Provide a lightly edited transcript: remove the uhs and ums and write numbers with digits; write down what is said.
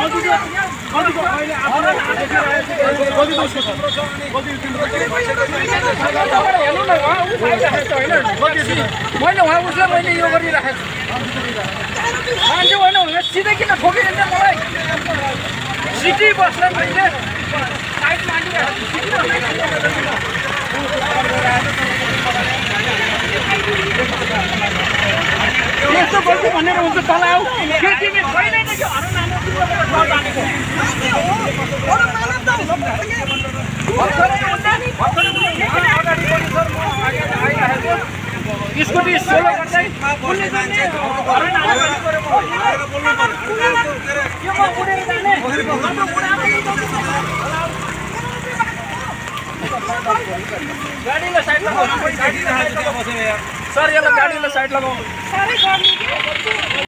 मैले उहाँ उसलाई मैले यो गरिराखेको छु मान्छे होइन भने सिधै किन ठोकिदिन्छ मलाई सिटी बस्न मैले साइडमा यस्तो गल्ती भनेर हुन्छ तल आऊ के तिमी छैन कि स्कुटी सोलो गर्दै गाडीलाई साइड लगाउनु सर यसलाई गाडीलाई साइड लगाउनु